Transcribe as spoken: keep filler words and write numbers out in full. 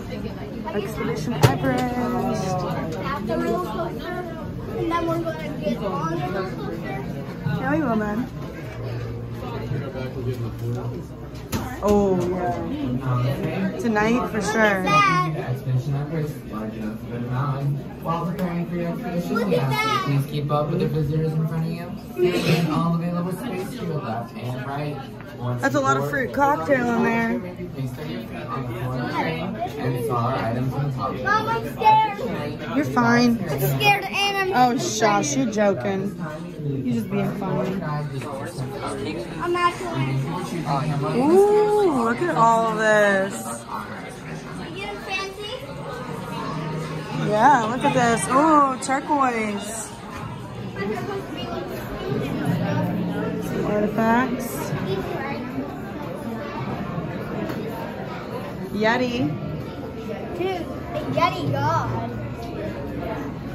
Expedition Everest. After roller coaster, and then we're gonna get on the roller coaster. Yeah, we will, man. Oh, yeah. Tonight, for sure. Expedition Everest, large enough for the mountain. While preparing for your expedition, we ask you please keep up with the visitors in front of you. Maintain all available space to your left and right. Once That's a lot of fruit cocktail in there. Please study your feet on the floor of the train and smaller items on the top of the Mom, I'm scared. You're fine. I'm scared and I'm Oh, shush, you're joking. You're just being funny. I'm actually. Ooh, look at all of this. You getting fancy? Yeah, look at this. Ooh, turquoise. Some artifacts. Yeti. Dude, the Yeti God.